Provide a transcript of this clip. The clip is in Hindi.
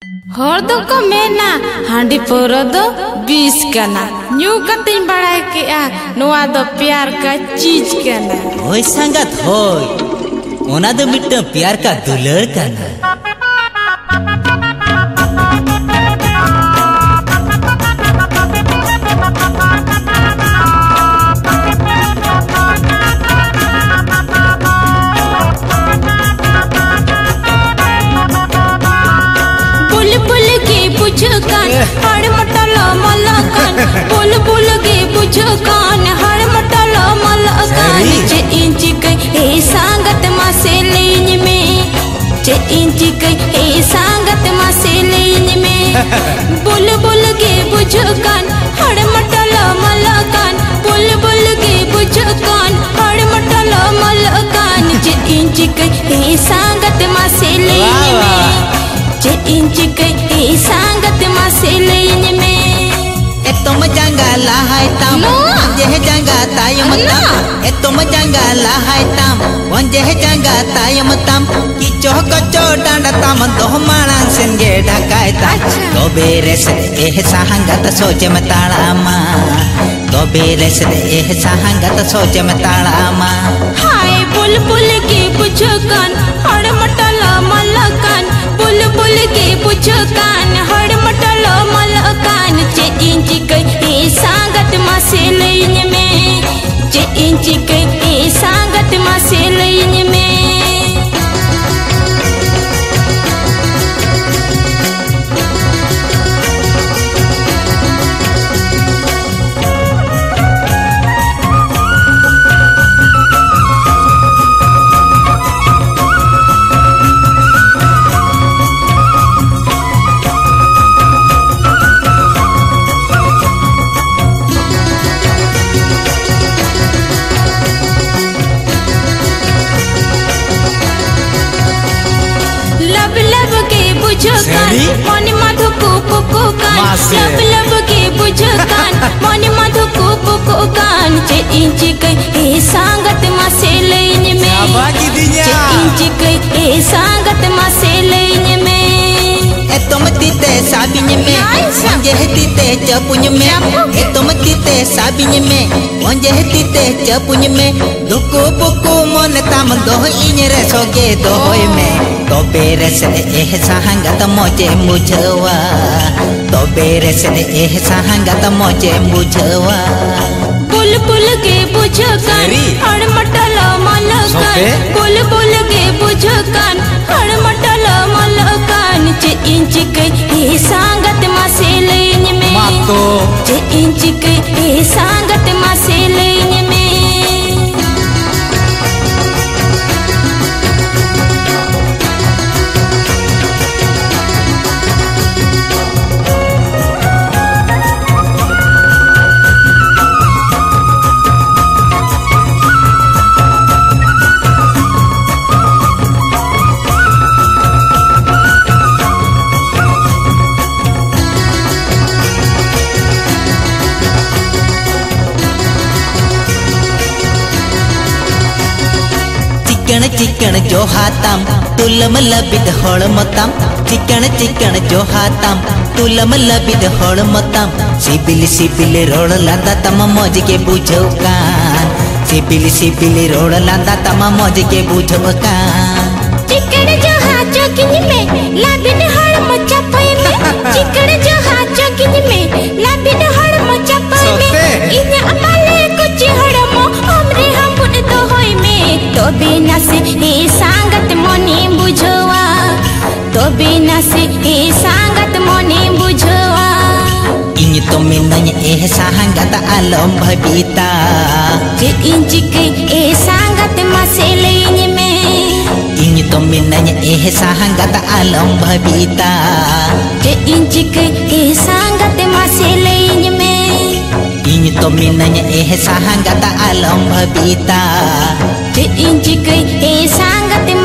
हर दो को मेना हांडी पोरो दो 20 कना न्यू कतिन बड़ाई के नोआ दो प्यार का चीज कना होय संगत होय ओना दो मिट्टा प्यार का दुलर कना हर मटलो मलकान बुल बुल के बुझकान हर मटलो मलकान चे इंच के ए सांगत मसेलिन में चे इंच के ए सांगत मसेलिन में बुल बुल के बुझकान हर मटलो मलकान बुल बुल के बुझकान हर मटलो मलकान चे इंच के ए सांगत मसेलिन में चे इंच के ए सांगत मसेलिन में तुम जंगला है तम वंजे जंगा तायम तम तुम जंगला है तम वंजे जंगा तायम तम कि चौक चोटांड तम दो माणन सिंगे ढकाय तम तो बेरे से एह सांगत सोच में ताड़ा मा तो बेरे से एह सांगत सोच में ताड़ा मा हाय बुलबुल के बुझकान हर मटला मलकान बुलबुल के बुझकान हर मटला मलकान चे इंच के ए सांगत मसेलिन में चे इंच के ए सांगत मसेलिन में मन मधु को कान लब लब के बुझकान मन मधु को कान चे इंच के ए सांगत मसेलिन में चे इंच के ए सांगत मसेलिन में तुम तीते साबिन में वंजे तीते चपुन में तुम तीते साबिन में वंजे तीते चपुन में दुको पुको मन तम दो इनरे सोगे दोय में तो बेरे से एह सांगत मोजे मुझवा तो बेरे से एह सांगत मोजे मुझवा बुलबुल के बुझकान हर मटला मलकान बुलबुल के बुझकान हर मटला मलकान चे इंच के ए सांगत मसेलिन में चे इंच के ए सांगत मसेलिन में चिकन चिकन जो हातम तुलम लबिद होड़ मतम चिकन चिकन जो हातम तुलम लबिद होड़ मतम सिबिल सिबिल रोड लांदा तम मौज के बुझो कान सिबिल रोड लांदा तम मौज के बुझो कान चिकन जो हाथ जोगिन में लबिद होड़ मचपय में चिकन जो हाथ जोगिन में लबिद होड़ मचपय में इन अमले कुछ होड़ मो हमरे हम बुन तो होय में तो बिना से ए सांगत मोनी बुझवा तो बिना से ए सांगत मोनी बुझवा इन तो मिनन एह सांगत आलम भबिता जे इंच के ए सांगत मसेलिन में इन तो मिनन एह सांगत आलम भबिता जे इंच के ए सांगत मसेलिन में इन तो मिनन एह सांगत आलम भबिता चे इंच के ए सांगत